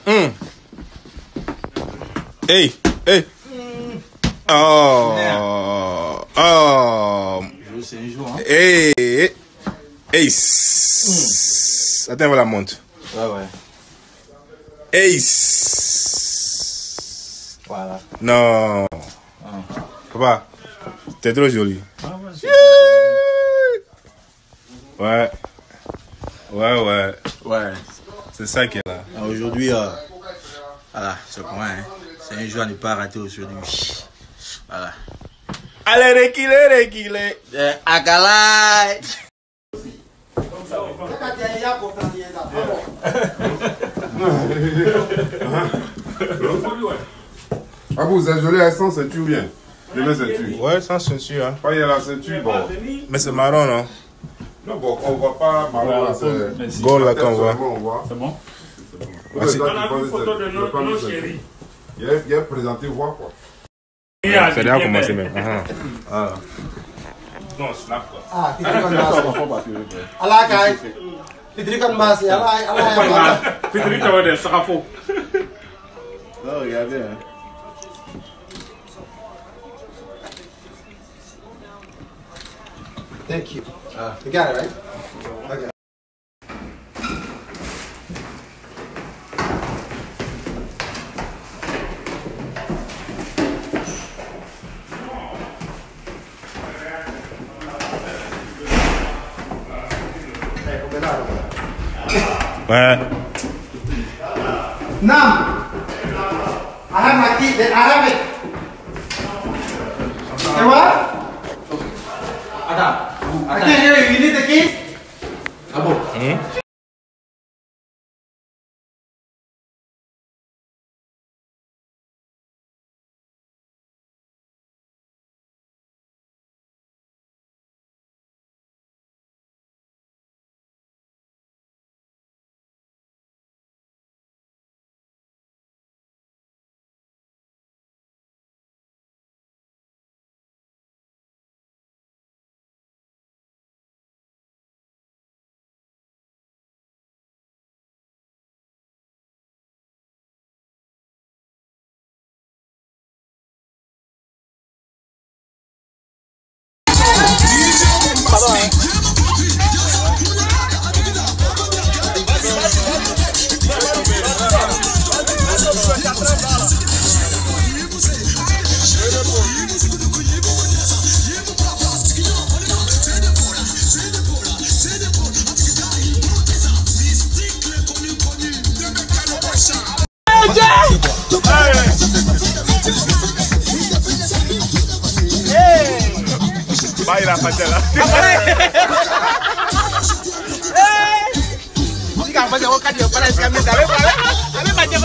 Hey, hey. Oh. Oh. C'est un jour, hein. Hey. Hey. Attends, on la monte. Ouais. Hey. Voilà. Non. Papa, t'es trop joli. Ouais. C'est ça qui est là. Aujourd'hui, voilà, c'est comment, hein. C'est un jour à ne pas rater aujourd'hui. Voilà. Allez, reculer. Akalai. Ah vous êtes joli avec sans ceinture bien. Je mets ceinture. Ouais, sans ceinture. Hein. Pas il y a la ceinture, bon. Mais c'est marron, non? Non, bon, on voit pas marron là. Gold là qu'on voit. C'est bon? Merci. On a vu une photo de nos chéris. Il a présenté voir quoi. C'est déjà commencé même. Non, snap quoi. Ah, ala kay. Fitri kan mas ya, ala. Fitri tahu deh, sakafo. Oh, regardez, hein. Thank you. You got it, right? Okay. Ouais. Nam. I have my key. I have it. Hey, what? Adam. I can't hear you. You need the key? Vai la patela. Jika apa jauh kan dia pada kami dah kami macam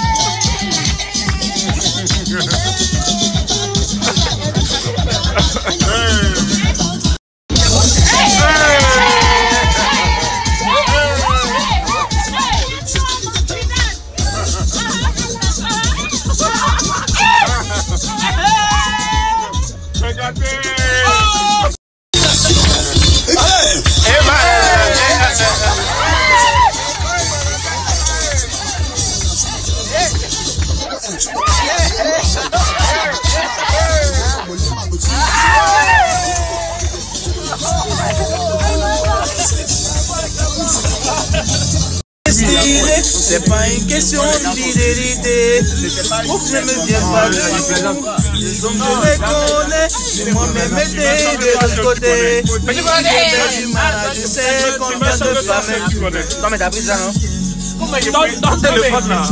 C'est pas une question de fidélité. Vous ne me viens pas de les hommes je les connais. Mais moi-même été de l'autre côté. Je sais combien de femmes. Non mais t'as pris ça non? Dans le téléphone là.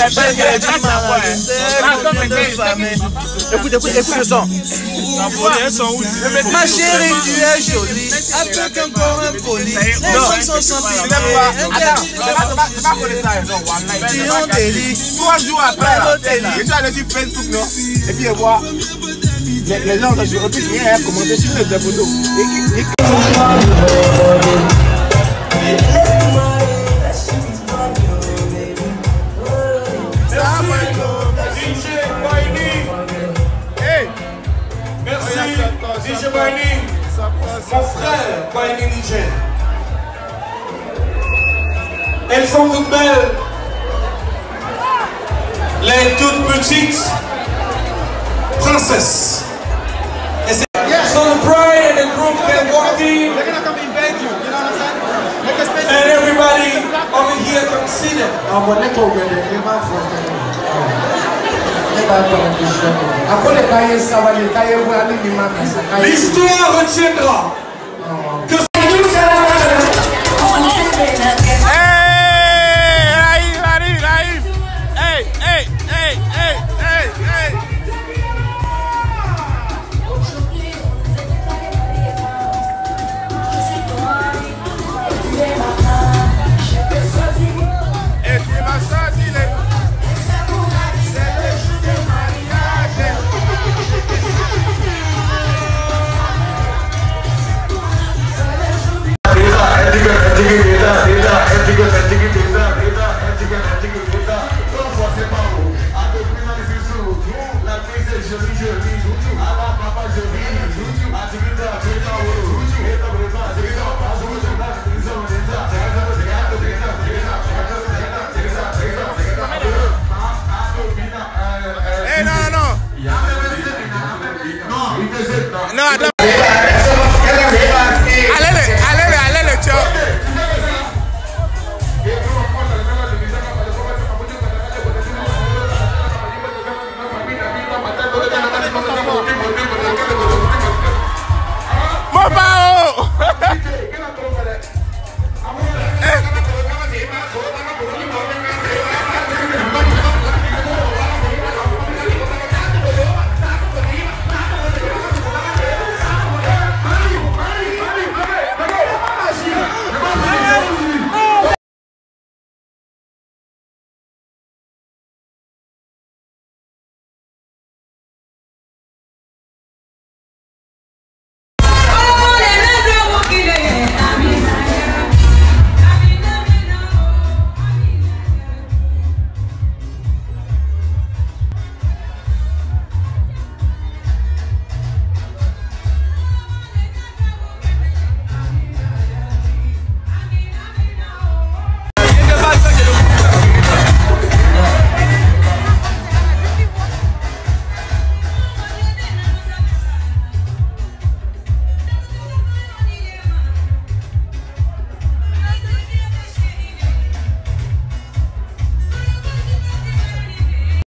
Écoute le son. Ma chérie, tu es jolie. Avec un corps impoli. Les hommes sont sans pitié. Tu es en délit. 3 jours après, je suis allé sur Facebook, non? Et puis, voir les gens, je repris, il y a commenté sur les photos. DJ Mining, mon frère Mining Niger. Elles sont toutes belles. petite princesse. Et c'est so the bride and the groom can walk in. They're gonna come invade you. You know what I'm saying? Make a space. And everybody over here can see them. L'histoire retiendra que No, I don't.